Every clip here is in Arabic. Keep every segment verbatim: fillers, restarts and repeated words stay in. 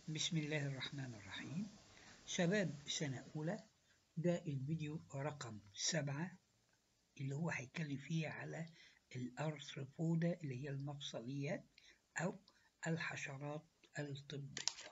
بسم الله الرحمن الرحيم. شباب سنة أولى، ده الفيديو رقم سبعة اللي هو هيتكلم فيه على الأرثروبودا اللي هي المفصليات أو الحشرات الطبية.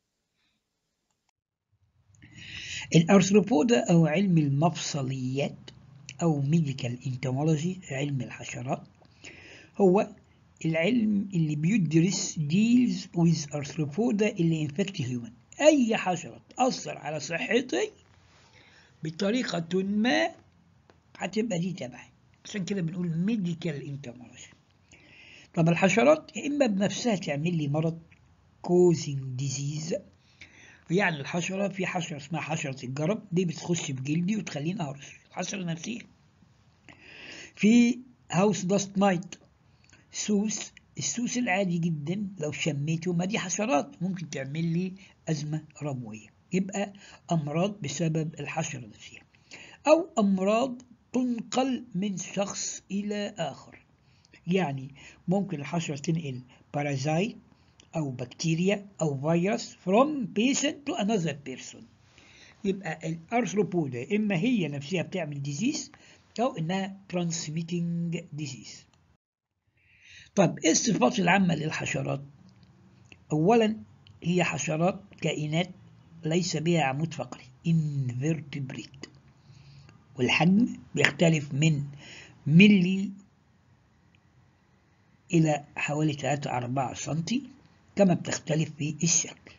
الأرثروبودا أو علم المفصليات أو ميديكال انتمولوجي، علم الحشرات، هو العلم اللي بيدرس deals with arthropoda اللي infect human. أي حشرة تأثر على صحتي بطريقة ما هتبقى دي تبعي، عشان كده بنقول medical entomology. طب الحشرات إما بنفسها تعمل لي مرض causing disease، يعني الحشرة في حشرة اسمها حشرة الجرب، دي بتخش بجلدي وتخليني أهرش، الحشرة نفسها. في هاوس داست مايت، سوس، السوس العادي جدا لو شميته ما دي حشرات ممكن تعمل لي أزمة ربوية، يبقى أمراض بسبب الحشرة نفسها، أو أمراض تنقل من شخص إلى آخر، يعني ممكن الحشرة تنقل بارازايت أو بكتيريا أو فيروس from patient to another person. يبقى الأرثروبودا إما هي نفسها بتعمل ديزيز أو إنها transmitting disease. طب إيه الصفات العامة للحشرات؟ أولا هي حشرات كائنات ليس بها عمود فقري invertebrate، والحجم بيختلف من ملي إلى حوالي ثلاثة أربعة سنتي، كما بتختلف في الشكل.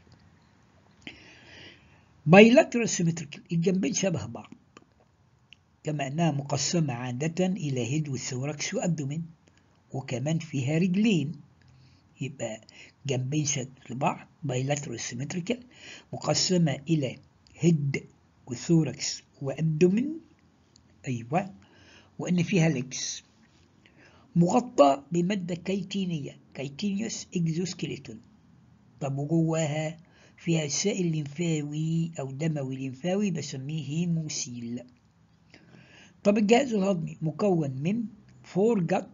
bilateral symmetrical، الجنبين شبه بعض، كما أنها مقسمة عادة إلى هيد وثوركس وأبدومين، وكمان فيها رجلين، يبقى جنبين شكل بعض bilateral symmetrical، مقسمة إلى هيد وثوركس وأبدومين، أيوة، وإن فيها ليكس، مغطى بمادة كيتينية كيتينيوس إكزوسكيليتون. طب وجواها فيها سائل لمفاوي أو دموي لمفاوي بسميه هيموسيل. طب الجهاز الهضمي مكون من فور جت،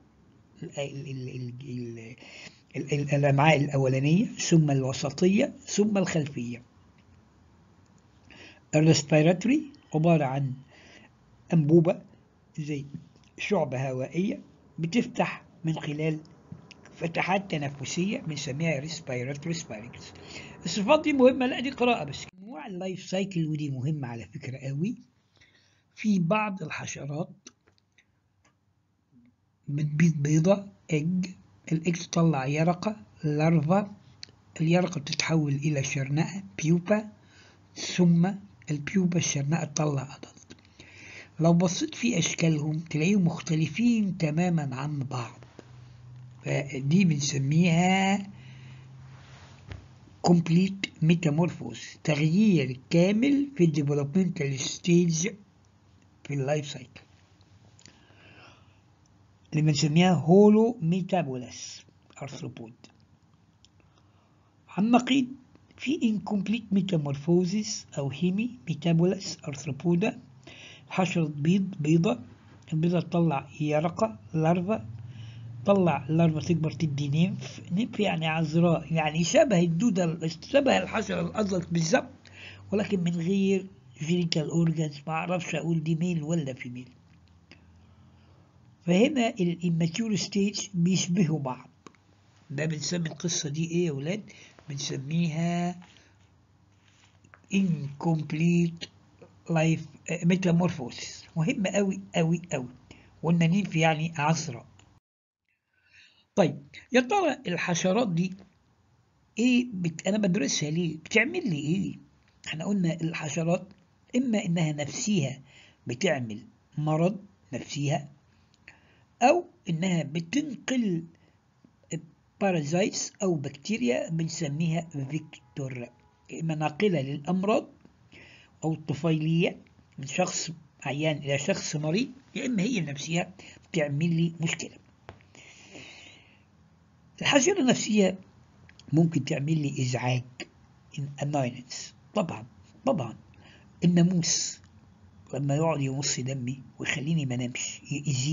الأمعاء الأولانية ثم الوسطية ثم الخلفية. الريسبيراتوري عبارة عن أنبوبة زي شعبة هوائية بتفتح من خلال فتحات تنفسية بنسميها ريسبيراتوري سبايركس. الصفات دي مهمة، لا دي قراءة بس. أنواع اللايف سايكل ودي مهمة على فكرة قوي. في بعض الحشرات بتبيض بيضة إج، الإج تطلع يرقة لارفا، اليرقة بتتحول إلى شرنقة بيوبا، ثم البيوبا الشرنقة تطلع أدلت. لو بصيت في أشكالهم تلاقيهم مختلفين تماما عن بعض، فدي بنسميها complete metamorphosis، تغيير كامل في الديفلوبمنتال ستيج في اللايف سايكل، اللي بنسميها هولو ميتابولاس أرثروبود. على النقيض في incomplete metamorphosis أو هيمي ميتابولاس أرثروبودا، حشرة بيض بيضة، البيضة تطلع يرقة لارفا، تطلع اللارفا تكبر تدي نيمف، نيمف يعني عذراء، يعني شبه الدودة شبه الحشرة الأزرق بالظبط، ولكن من غير جينيتال أورجانز، ما أعرفش أقول دي ميل ولا فيميل. فهنا الإماتيور ستيج بيشبهوا بعض، ده بنسمي القصة دي إيه يا ولاد؟ بنسميها incomplete life metamorphosis. مهمة أوي أوي أوي، قلنا نيمف يعني عذراء. طيب يا ترى الحشرات دي ايه بت... انا بدرسها ليه؟ بتعمل لي ايه؟ احنا قلنا الحشرات اما انها نفسيها بتعمل مرض نفسيها، او انها بتنقل بارازايتس او بكتيريا بنسميها فيكتور، اما ناقله للامراض او الطفيليه من شخص عيان الى شخص مريض، يا اما هي نفسها بتعمل لي مشكله. الحشره النفسيه ممكن تعمل لي إزعاج annoyance، طبعا طبعا. الناموس لما يقعد يمص دمي ويخليني ما نمش،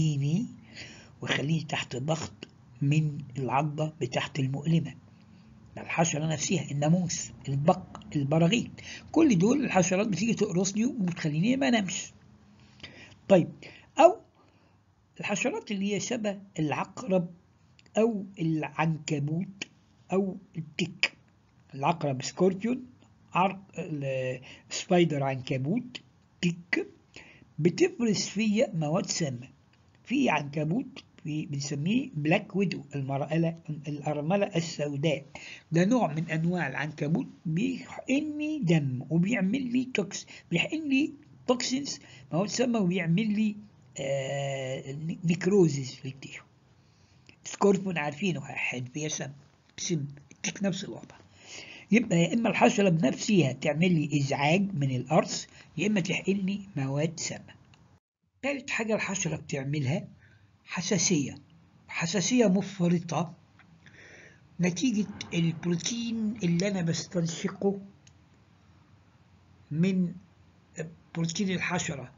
يأذيني ويخليني تحت ضغط من العضة بتاعت المؤلمة. ده الحشرة نفسها، الناموس، البق، البراغيث، كل دول الحشرات بتيجي تقرصني وبتخليني ما انامش. طيب، أو الحشرات اللي هي شبه العقرب أو العنكبوت أو التك. العقرب سكوربيون، عرق سبايدر عنكبوت، تك، بتفرز فيا مواد سامة. في عنكبوت في بنسميه بلاك ويدو، المرألة الأرملة السوداء، ده نوع من أنواع العنكبوت بيحقن لي دم وبيعمل لي توكس، بيحقن لي توكسينز، مواد سامة، وبيعمل لي آه نيكروزيس في التيشو. سكوربون عارفينه هيحقن فيها سم، سم التك نفس الوضع. يبقى يا إما الحشرة بنفسها تعمل لي إزعاج من القرص، يا إما تحقن لي مواد سامة. ثالث حاجة الحشرة بتعملها حساسية، حساسية مفرطة نتيجة البروتين اللي أنا بستنشقه من بروتين الحشرة.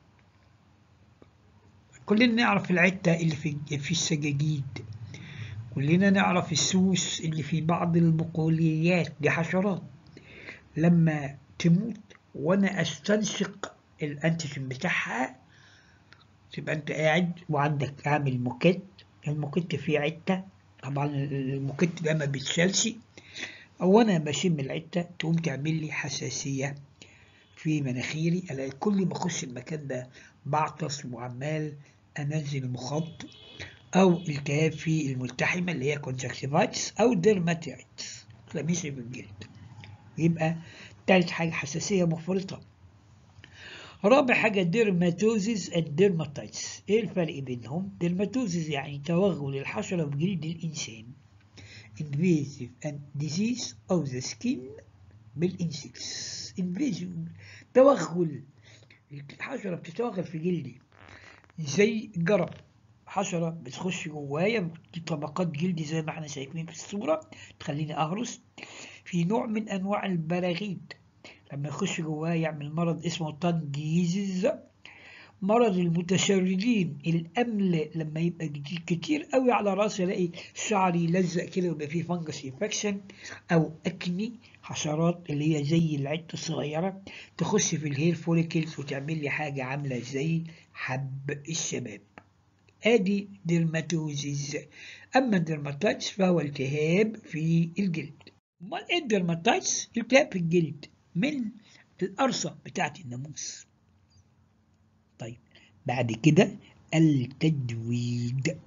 كلنا نعرف العتة اللي في في السجاجيد، كلنا نعرف السوس اللي في بعض البقوليات، دي حشرات. لما تموت وأنا أستنشق الأنتيجين بتاعها، تبقى أنت قاعد وعندك عامل موكيت، الموكيت فيه عتة، طبعا الموكيت ده ما بيتشالش، أو أنا بشم العتة تقوم تعمل لي حساسية في مناخيري، ألاقي كل ما أخش المكان ده بعطس وعمال أنزل مخاط، أو التهاب في الملتحمة اللي هي كونجكتيفايتس أو ديرماتيتس، تلاميذ بالجلد. يبقى تالت حاجة حساسية مفرطة. رابع حاجة ديرماتوزيس الديرماتيتس. ايه الفرق بينهم؟ ديرماتوزيس يعني توغل الحشرة في جلد الإنسان، invasive and disease of the skin بالإنسكس. invasive توغل، الحشرة بتتوغل في جلدي زي الجرب، حشرة بتخش جوايا طبقات جلدي زي ما احنا شايفين في الصورة تخليني أهرس. في نوع من أنواع البراغيث لما يخش جوايا يعمل مرض اسمه تانجيزز، مرض المتشردين، الأمل لما يبقى كتير قوي على راسي الاقي شعري يلزق كده ويبقى فيه فانجس انفكشن، او اكني، حشرات اللي هي زي العدة الصغيرة تخش في الهير فوليكلز وتعمل لي حاجة عاملة زي حب الشباب. ادي ديرماتوزيز. اما الديرماتايتس فهو التهاب في الجلد. امال ايه الديرماتايتس؟ التهاب في الجلد من القرصة بتاعت الناموس. طيب، بعد كده التجويد،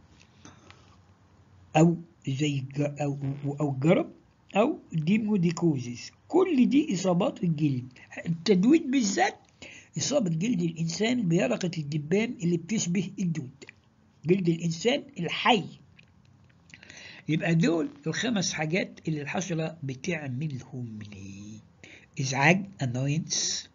او زي او او جرب او ديموديكوزيس، كل دي اصابات الجلد. التجويد بالذات اصابه جلد الانسان بيرقه الدبان اللي بتشبه الدود، جلد الانسان الحي. يبقى دول الخمس حاجات اللي الحشره بتعملهم ليه: ازعاج annoyance،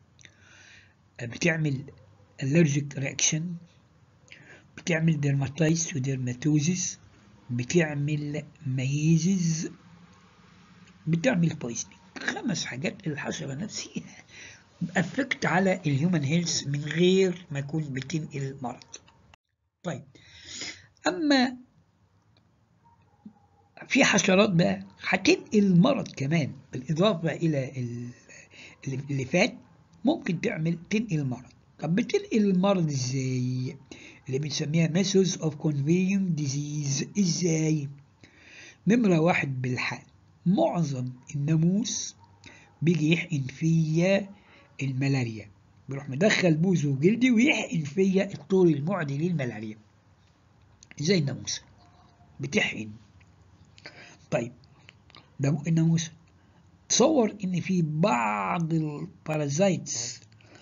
بتعمل allergic reaction، بتعمل ديرماتايتس وديرماتوزيس، بتعمل ميزز، بتعمل بويزنينج. خمس حاجات الحشرة نفسها افكت على الهيومن هيلث من غير ما يكون بتنقل مرض. طيب، اما في حشرات بقى هتنقل مرض كمان بالاضافة الى اللي فات، ممكن تعمل تنقل مرض. طب بتنقل المرض ازاي؟ اللي بنسميها methods of conveying disease. ازاي؟ نمرة واحد بالحقن. معظم الناموس بيجي يحقن فيا الملاريا، بيروح مدخل بوزه وجلدي ويحقن فيا الطول المعدي للملاريا زي الناموسة بتحقن. طيب، ده الناموسة. تصور ان في بعض البارازايتس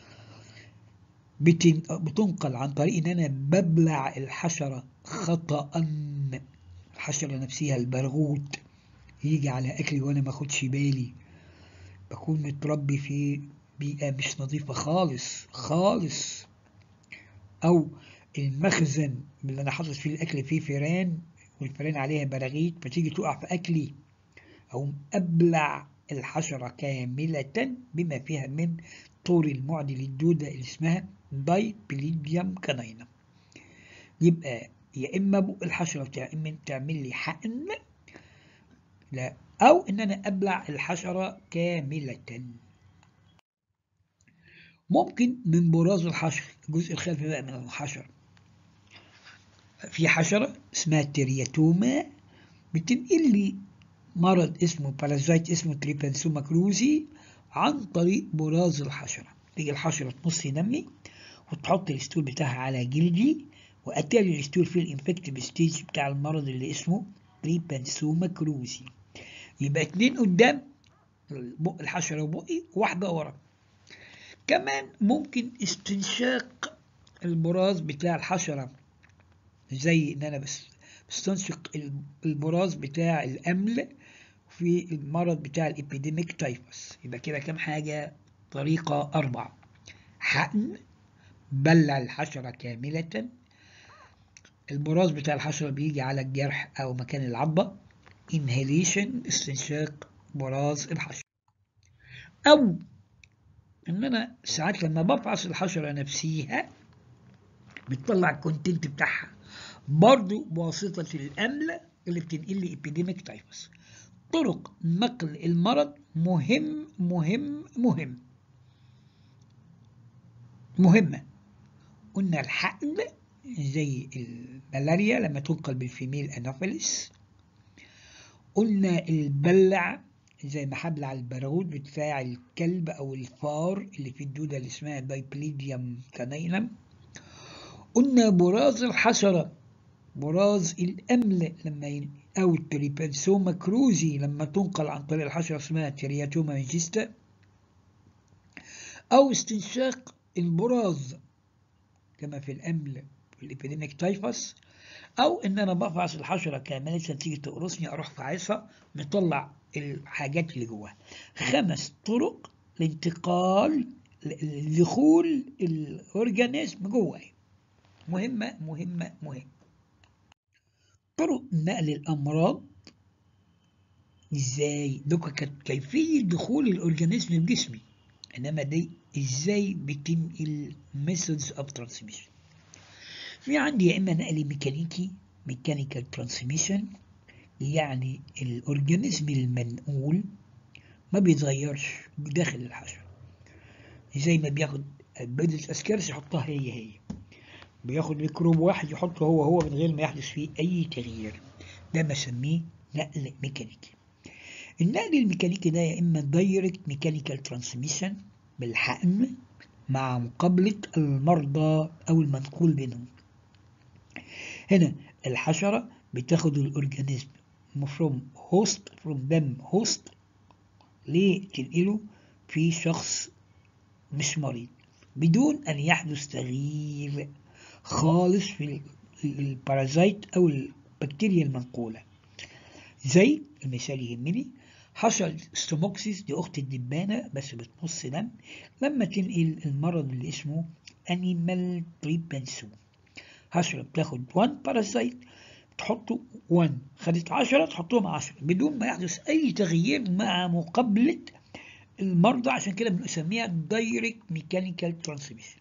بتنقل عن طريق ان انا ببلع الحشرة خطأ. الحشرة نفسها البرغوث يجي على اكلي وانا ما اخدش بالي، بكون متربي في بيئة مش نظيفة خالص خالص، او المخزن اللي انا حاطط فيه الاكل فيه فيران والفيران عليها براغيث فتيجي تقع في اكلي، او ابلع الحشرة كاملة بما فيها من طور المعدي للدودة اللي اسمها دايبليديوم كانينم. يبقى يا اما بق الحشرة يا اما تعمل لي حقن، لا، أو إن أنا أبلع الحشرة كاملة. ممكن من براز الحشر، الجزء الخلفي بقى من الحشرة، في حشرة اسمها الترياتوما بتنقل لي مرض اسمه بارازايت اسمه تريبانسوما كروزي عن طريق براز الحشرة. تيجي الحشرة تمص في دمي وتحط الستول بتاعها على جلدي، وأتاري الستول في الانفكتيف ستيج بتاع المرض اللي اسمه تريبانسوما كروزي. يبقى اتنين قدام بق الحشرة وبقي، واحدة ورا. كمان ممكن استنشاق البراز بتاع الحشرة، زي ان انا بس بستنشق البراز بتاع الامل في المرض بتاع الابيديميك تايفوس. يبقى كده كام حاجة؟ طريقة أربعة: حقن، بلع الحشرة كاملة، البراز بتاع الحشرة بيجي على الجرح أو مكان العضة، inhalation استنشاق براز الحشرة. أو إن أنا ساعات لما بفحص الحشرة نفسيها بتطلع الكونتنت بتاعها برضو بواسطة الأمل اللي بتنقل لي ابيديميك تايفوس. طرق نقل المرض مهم مهم مهم مهمة. قلنا الحقن زي الملاريا لما تنقل بالفيميل انوفيلس. قلنا البلع زي ما هبلع البارود بتاع الكلب او الفار اللي فيه الدودة اللي اسمها دايبليديوم كانينم. قلنا براز الحشرة، براز الأمل لما ين... أو التريبانسوما كروزي لما تنقل عن طريق الحشرة اسمها ترياتوما مانجستا. أو استنشاق البراز كما في الأمل والإبيديميك تايفوس. أو إن أنا بفحص الحشرة كاملة تيجي تقرصني أروح فاعصها نطلع الحاجات اللي جواها. خمس طرق لانتقال دخول الأورجانيزم جواي مهمة مهمة مهمة. طرق نقل الأمراض إزاي؟ دوكا كانت كيفية دخول الأورجانيزم في جسمي، إنما دي إزاي بتنقل methods of transmission. في عندي يا إما نقل ميكانيكي mechanical transmission، يعني الأورجانيزم المنقول ما بيتغيرش داخل الحشرة، زي ما بياخد بيضة أسكارس يحطها هي هي، بياخد ميكروب واحد يحطه هو هو من غير ما يحدث فيه أي تغيير، ده بسميه نقل ميكانيكي. النقل الميكانيكي ده يا إما دايركت ميكانيكال ترانسميشن بالحقن مع مقابلة المرضى أو المنقول بينهم. هنا الحشرة بتاخد الأورجانيزم from host from them host ليه تنقله في شخص مش مريض بدون أن يحدث تغيير خالص في البارازيت أو البكتيريا المنقولة. زي المثال يهمني حصل ستوموكسيس، دي أخت الدبانة بس بتمص دم، لما تنقل المرض اللي اسمه أنيمال تريبانسوم. حشرة بتاخد واحد بارازيت تحطه واحد، خدت عشرة تحطهم عشرة بدون ما يحدث أي تغيير مع مقابلة المرضى، عشان كده بنسميها دايركت ميكانيكال ترانسميشن.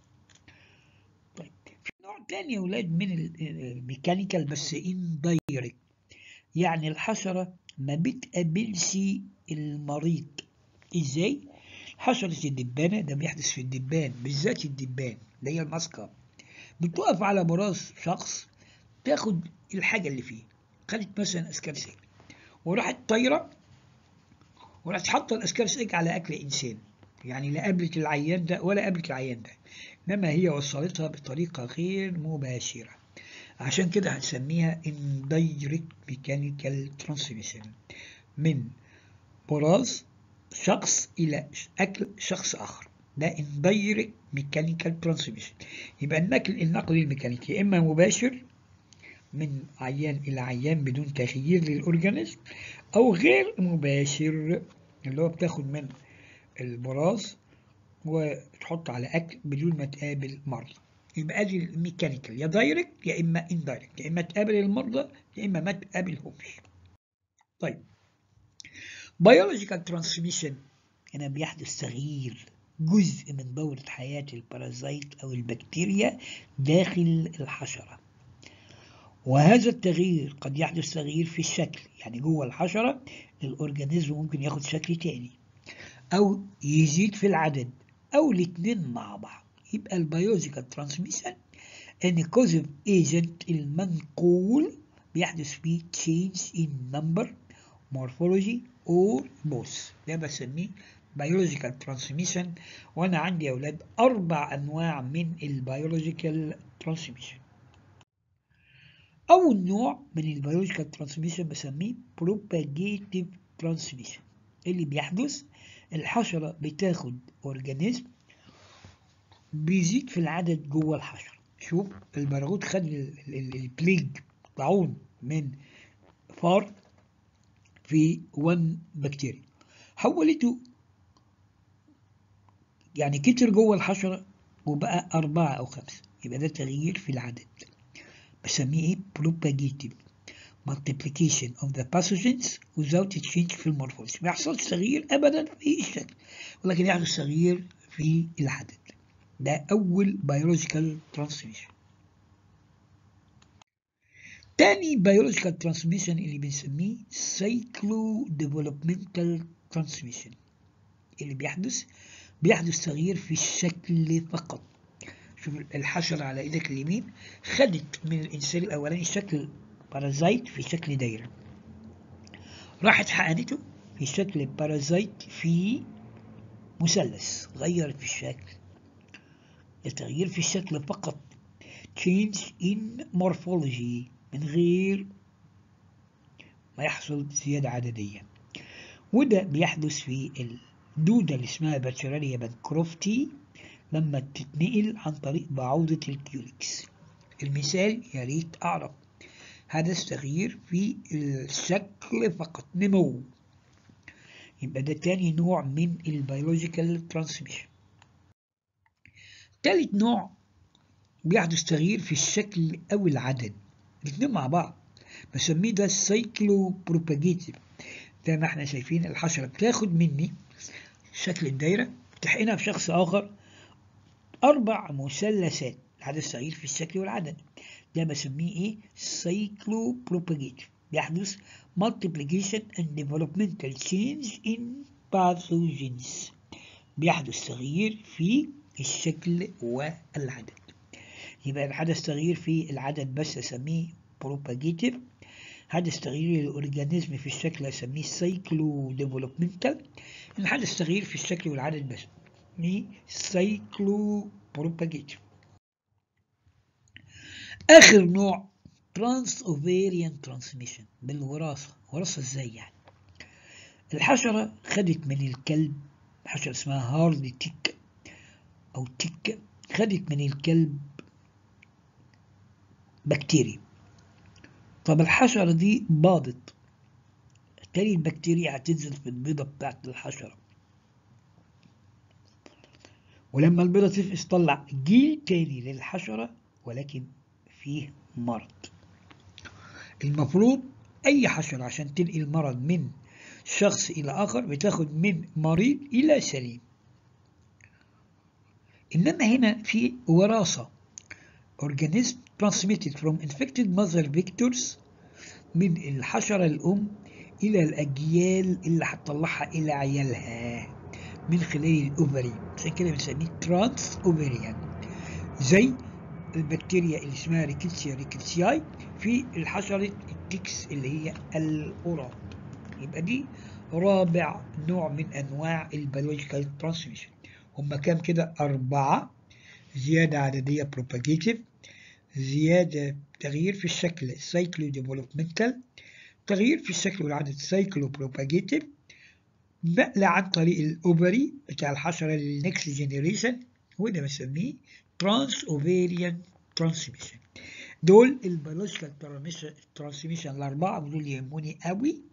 طيب في نوع تاني يا ولاد من الميكانيكال بس ان دايركت، يعني الحشرة ما بتقابلش المريض. ازاي؟ حشرة الدبانة، ده بيحدث في الدبان بالذات، الدبان اللي هي الماسكة بتقف على براز شخص تاخد الحاجة اللي فيه، خدت مثلا اسكارسيك وراحت طايرة وراحت حاطة الاسكارسيك على اكل انسان، يعني لا قابلت العيان ده ولا قابلت العيان ده، انما هي وصلتها بطريقة غير مباشرة، عشان كده هنسميها indirect mechanical transmission من براز شخص إلى أكل شخص آخر، ده indirect mechanical transmission. يبقى النقل النقل الميكانيكي إما مباشر من عيان إلى عيان بدون تغيير للأورجانيزم، أو غير مباشر اللي هو بتاخد من البراز وتحط على أكل بدون ما تقابل مرضى. يبقى ادي الميكانيكال يا دايركت يا اما اندايركت، يا اما تقابل المرضى يا اما ما تقابلهمش. طيب بيولوجيكال ترانسميشن، هنا بيحدث تغيير جزء من دورة حياة البارازيت او البكتيريا داخل الحشرة، وهذا التغيير قد يحدث تغيير في الشكل، يعني جوه الحشرة الأورجانيزم ممكن ياخد شكل تاني أو يزيد في العدد أو الاتنين مع بعض. يبقى البيولوجيكال ترانسميشن ان كوزيف ايجنت المنقول بيحدث فيه change in number morphology or both. ده بسميه biological transmission. وانا عندي يا اولاد اربع انواع من البيولوجيكال transmission. اول نوع من البيولوجيكال transmission بسميه propagative transmission اللي بيحدث الحشرة بتاخد اورجانيزم بيزيد في العدد جوه الحشرة. شوف البراغوث خد البليج طاعون من فار في واحد بكتيريا، حولته يعني كتر جوه الحشرة وبقى أربعة أو خمسة، يبقى ده تغيير في العدد. بسميه إيه؟ propagative multiplication of the pathogens without change في المورفولوجي. ما يحصلش تغيير أبدا في الشكل، ولكن يحدث تغيير في العدد. ده أول biological transmission. تاني biological transmission اللي بنسميه cyclo developmental transmission اللي بيحدث بيحدث تغيير في الشكل فقط. شوف الحشرة على ايدك اليمين خدت من الانسان الاولاني شكل بارازايت في شكل دايرة، راحت حقنته في شكل بارازايت في مثلث، غيرت في الشكل. التغيير في الشكل فقط change in morphology من غير ما يحصل زيادة عددية. وده بيحدث في الدودة اللي اسمها باتشراليا بانكروفتي لما تتنقل عن طريق بعوضة الكيوليكس. المثال يا ريت أعرف، حدث تغيير في الشكل فقط، نمو. يبقى ده تاني نوع من البيولوجيكال ترانسميشن. تالت نوع بيحدث تغيير في الشكل أو العدد، الاتنين مع بعض، بسميه ده السايكلو بروباجيتيف. زي ما احنا شايفين الحشرة بتاخد مني شكل الدايرة تحقنها في شخص آخر أربع مثلثات، حدث تغيير في الشكل والعدد. ده بسميه إيه؟ سايكلو بروباجيتيف. بيحدث multiplication and developmental change in pathogens. بيحدث تغيير في الشكل والعدد. يبقى الحدث تغيير في العدد بس أسميه بروباجيتيف، حدث تغيير الأورجانيزم في الشكل أسميه سايكلو ديفلوبمنتال، الحدث تغيير في الشكل والعدد بس أسميه سايكلو بروباجيتيف. آخر نوع ترانس اوفيريان ترانسميشن بالوراثة. وراثة ازاي يعني؟ الحشرة خدت من الكلب، حشرة اسمها هارد تيك أو تيك، خدت من الكلب بكتيريا. طب الحشرة دي باضت، تاني البكتيريا هتنزل في البيضة بتاعت الحشرة، ولما البيضة تفقس تطلع جيل تاني للحشرة ولكن فيه مرض. المفروض أي حشرة عشان تنقل مرض من شخص إلى آخر بتاخد من مريض إلى سليم، إنما هنا في وراثة organism transmitted from infected mother vectors من الحشرة الأم إلى الأجيال اللي هتطلعها إلى عيالها من خلال الأوفري، عشان كده بنسميه ترانس أوفريان. زي البكتيريا اللي اسمها ريكيتسيا ريكيتسياي في الحشرة التكس اللي هي القراب. يبقى دي رابع نوع من أنواع البيولوجيكال ترانسميشن. هما كام كده؟ أربعة: زيادة عددية propagative، زيادة تغيير في الشكل سايكلو ديفلوبمنتال، تغيير في الشكل والعدد سايكلو بروباجيتيف، نقلة عن طريق الأوفري بتاع الحشرة للنكست جينيريشن، وده بنسميه ترانس اوفيريان ترانسميشن. دول البيولوجيكال ترانسميشن الأربعة دول يهموني قوي.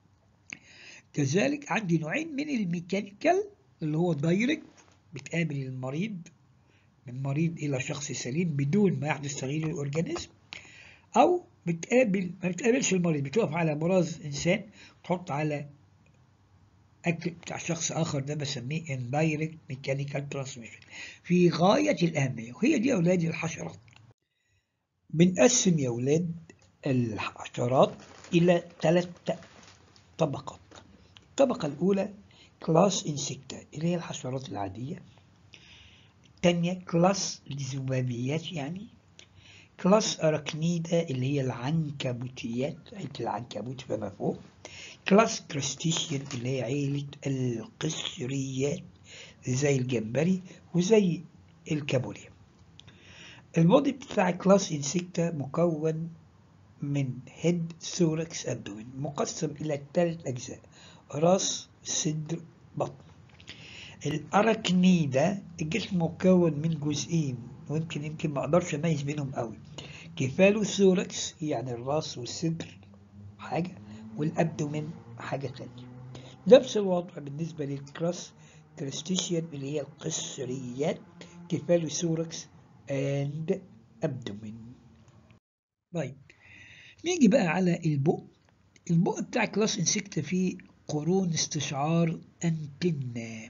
كذلك عندي نوعين من الميكانيكال اللي هو دايركت، بتقابل المريض من مريض إلى شخص سليم بدون ما يحدث تغيير الأورجانيزم، أو بتقابل ما بتقابلش المريض، بتقف على براز إنسان تحط على أكل بتاع شخص آخر، ده بسميه indirect mechanical transmission في غاية الأهمية. وهي دي أولاد الحشرات. بنقسم يا أولاد الحشرات إلى ثلاث طبقات. الطبقة الأولى كلاس انسكتا اللي هي الحشرات العادية. الثانية كلاس الذبابيات يعني. كلاس أراكنيدا اللي هي العنكبوتيات، عيلة العنكبوت فما فوق. كلاس كريستيشيان اللي هي عيلة القشريات زي الجمبري وزي الكابوريا. البودي بتاع كلاس انسكتا مكون من هيد ثوركس أبدومين، مقسم إلى ثلاث أجزاء: راس، صدر، بطن. الأراكنيدا الجسم مكون من جزئين، ويمكن يمكن ما أقدرش أميز بينهم قوي. كيفالوثوركس يعني الراس والصدر حاجة، والأبدومين حاجة تانية. نفس الوضع بالنسبة للكراس كريستيشيان اللي هي القشريات، كيفالوثوركس and abdomen. طيب نيجي بقى على البق. البق بتاع كلاس انسكتا فيه قرون استشعار انتنا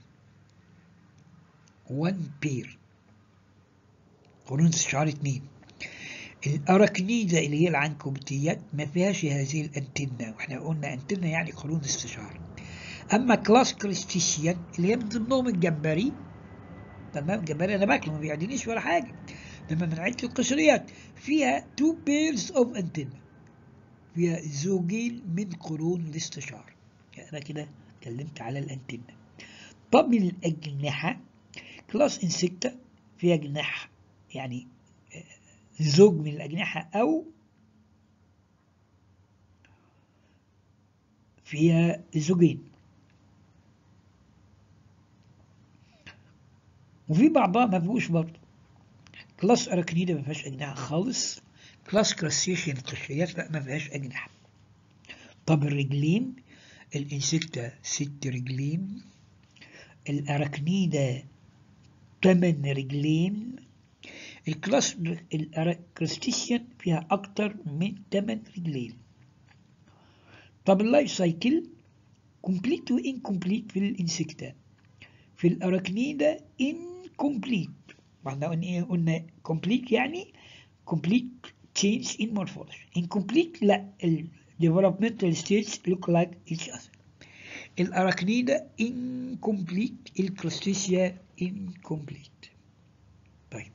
one pair، قرون استشعار اتنين. الأراكنيدا اللي هي العنكبوتيات ما فيهاش هذه الانتنة، واحنا قلنا انتنة يعني قرون استشعار. اما كلاس كريستيشيان اللي هي من ضمنهم الجمبري، تمام، الجمبري انا باكله ما بيعدينيش ولا حاجة، لما من عيلة القشريات فيها two pairs of antenna، فيها زوجين من قرون الاستشعار. يعني انا كده اتكلمت على الانتنة. طب الأجنحة، كلاس انسكتا فيها جناح يعني زوج من الأجنحة أو فيها زوجين، وفي بعضها ما فيهوش برضه. كلاس أراكنيدا ما فيهاش أجنحة خالص. كلاس كراسيشن القشريات لا ما فيهاش أجنحة. طب الرجلين، الانسكتا ست رجلين، الأراكنيدا ثمان رجلين، الكلاس الكريستيشن فيها أكتر من ثمان رجلين. طب اللايف سايكل كومبليت وانكمبليت في الانسكتا، في الأراكنيدا incomplete. واحنا قلنا ايه؟ قلنا complete يعني complete change in morphology. incomplete لا ال developmental stages look like each other. الأراكنيدا incomplete، الكروستيسيا incomplete. طيب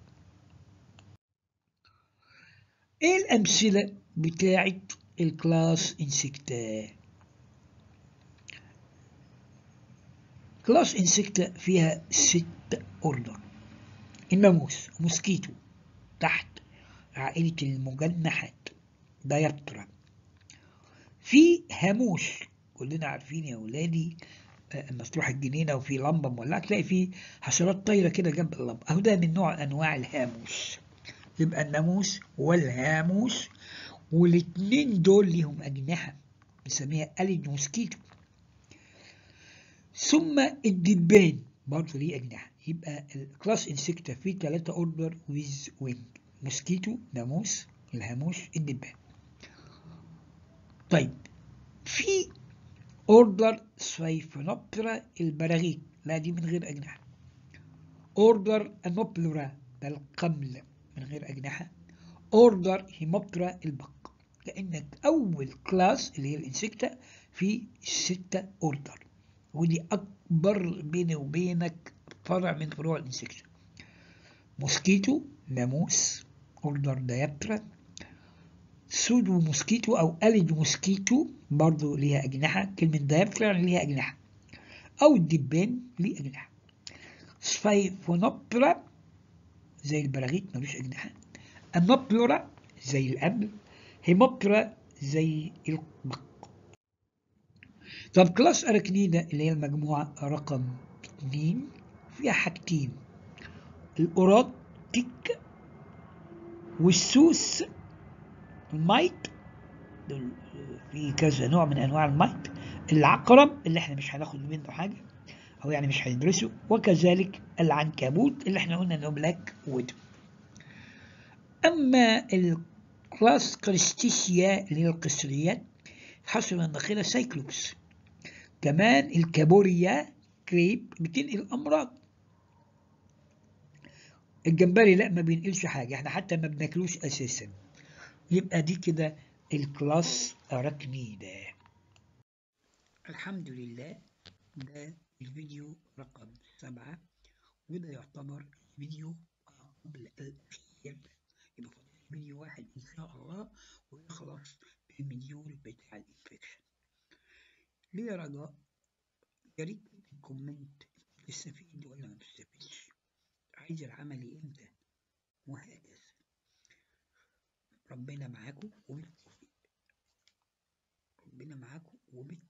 ايه الأمثلة بتاعت الكلاس انسكتا؟ كلاس انسكتا فيها ست أوردر: الناموس موسكيتو تحت عائلة المجنحات دايبترا. في هاموس، كلنا عارفين يا ولادي اما تروح الجنينة وفي لمبة مولعة تلاقي فيه حشرات طايرة كده جنب اللمبة، اهو ده من نوع انواع الهاموس. يبقى الناموس والهاموس، والاتنين دول ليهم أجنحة بنسميها أليد موسكيتو. ثم الدبان برضه ليه أجنحة. يبقى الكلاس انسكتا فيه ثلاثة اوردر ويز وينج: موسكيتو، ناموس، الهاموس، الدبان. طيب في اوردر سايفونوبترا البراغيث، لا دي من غير أجنحة. اوردر انوبلورا ده القمل من غير أجنحة. اوردر هيموبترا البق. كأنك أول كلاس اللي هي الانسكتا في ستة اوردر، ودي أكبر بيني وبينك فرع من فروع الانسكتا. موسكيتو، ناموس، اوردر دايبترا. سودو موسكيتو أو أليد موسكيتو برضو ليها أجنحة، كلمة دايبترا يعني ليها أجنحة، أو الدبان ليه أجنحة. سفايفونوبترا زي البراغيث ملوش أجنحة. النوبلورا زي القبل. هيموبترا زي البق. طب كلاس أراكنيدا اللي هي المجموعة رقم اتنين فيها حاجتين: الأوراطيك والسوس المايت، دول في كذا نوع من أنواع المايت. العقرب اللي احنا مش هناخد منه حاجة أو يعني مش هندرسه، وكذلك العنكبوت اللي احنا قلنا إنه بلاك ويدو. أما الكلاس كريستيسيا اللي هي القشريات، حصل النخيلة سايكلوبس. كمان الكابوريا كريب بتنقل أمراض. الجمبري لا ما بينقلش حاجة، احنا حتى ما بناكلوش أساسا. يبقى دي كده الكلاس أراكنيدا. الحمد لله، ده الفيديو رقم سبعة، وده يعتبر الفيديو قبل الأخير. يبقى فاضل فيديو واحد إن شاء الله ويخلص المديول بتاع الانفكشن. ليه يا رجاء؟ يا ريت الكومنت تستفيد ولا ما تستفيدش، عايز العملي امتى، وهكذا. ربنا معاكم وبالتوفيق. ربنا معاكم وبالتوفيق.